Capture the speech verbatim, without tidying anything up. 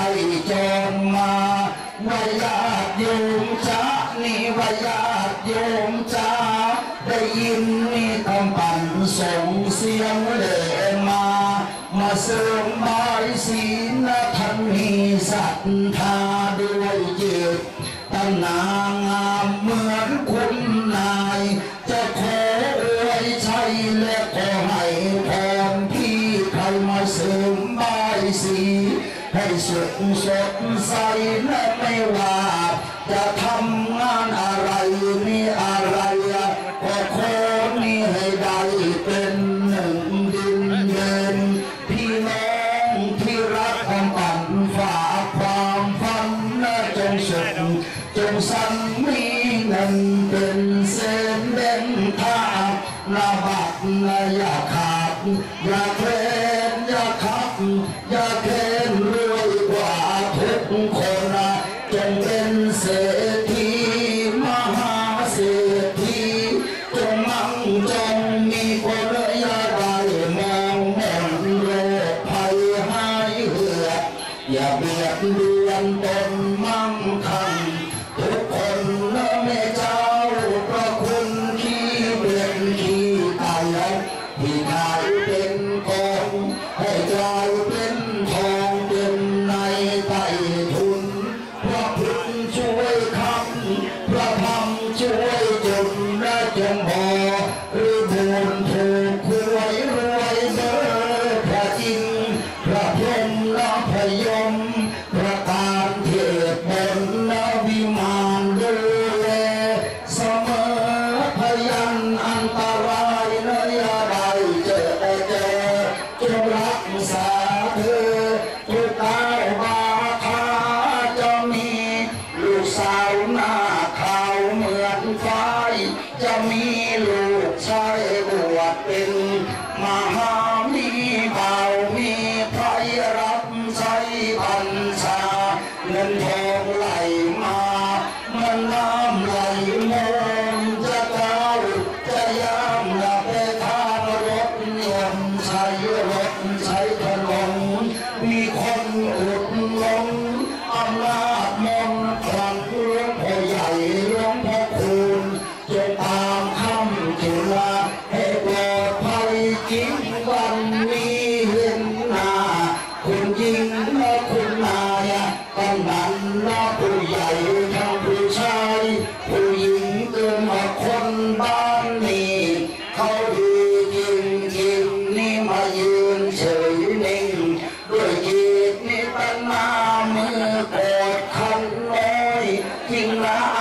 จงมาว่าญาติโยมจ้านี่ว่าญาติโยมจ้าได้ยินนี่คำปั่นส่งเสียงเล่มามาเสริมบายศีลท่านมีศรัทธาด้วยจิตตั้งนางามเหมือนคุณนายจะขออวยชัยและขอให้พรพี่ใครมาเสริมบายศีลให้สุขสดใสและไม่ว่าจะทำงานอะไรนี่อะไรก็ขอนี่ให้ได้เป็นหนึ่งดินเดินพี่น้องที่รักความฝันฝากความฝันและจงสุขจงสันมีเงินเป็นเส้นเด่นท่านาบักนาอย่าขาดอย่าเคลนอย่าขับอย่าเคลนรวยกว่าทุกคนจงเป็นเศรษฐีมหาเศรษฐีจงมั่งจงมีคนอย่าได้มองมนโรคภัยหายเหือดอย่าเบียดเบียนตนมั่งคั่งทุกคนนะแม่เจ้าพระคุณขี้เบียนขี้ตายที่ขายเป็นกองให้กลายเป็นทองเป็นในไต่ทุนพระพุทธช่วยคำพระธรรมช่วยจุดและจงพอหรือบุญถูกหวยรวยเบอร์พระอินทร์พระพรหมและพยมพระการเทพบนและวิมานดูแลเสมอพยันอันตรายและอย่าได้เจอเจอจงรักษาเธอทุกตาบาทาจะมีลูกสาวหน้าขาวเหมือนฝ้ายจะมีลูกชายบวชเป็นมหามีเบามีไพรรับใช้บัญชาเงินทองไหลมาเมื่อน้ำไหลมนจะเก้าจะย่ำละไปทางรถยนต์ใช้รถใช้ถนนมีคนอุดหนุนอำนาจมนต์ครั้งหลวงพ่อใหญ่หลวงพ่อคูณจงตามคำจุฬาให้ปลอดภัยจริงวันนี้เห็นหน้าคุณยิงและคุณนายกำนันและผู้ใหญ่ทั้งผู้ชายผู้หญิงเกินมาคนบ้านนี้เขาดีจริงจริงนี่มายืนเฉยนิ่งด้วยจิตนี่ตั้งหน้ามือกอดคันน้อยจริงนะ